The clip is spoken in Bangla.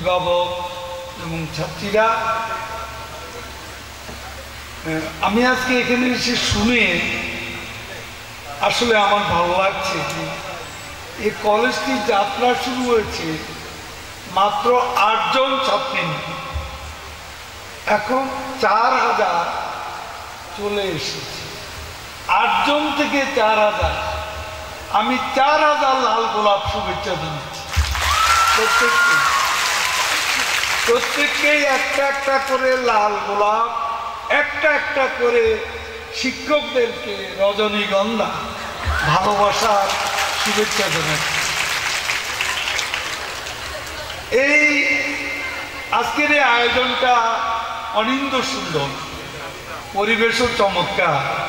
অভিভাবক এবং ছাত্রীরা, আমি আজকে এখানে এসে শুনে আসলে আমার ভালো লাগছে যে এই কলেজটি যাত্রা শুরু হয়েছে মাত্র 8 জন ছাত্রী, এখন 4000 চলে এসেছে। 8 জন থেকে 4000, আমি 4000 লাল গোলাপ শুভেচ্ছা জানাচ্ছি প্রত্যেককেই একটা একটা করে লাল গোলাপ, একটা একটা করে শিক্ষকদেরকে রজনীগন্ধা ভালোবাসার শুভেচ্ছা জানাচ্ছি। এই আজকের এই আয়োজনটা অনিন্দ্য সুন্দর, পরিবেশও চমৎকার।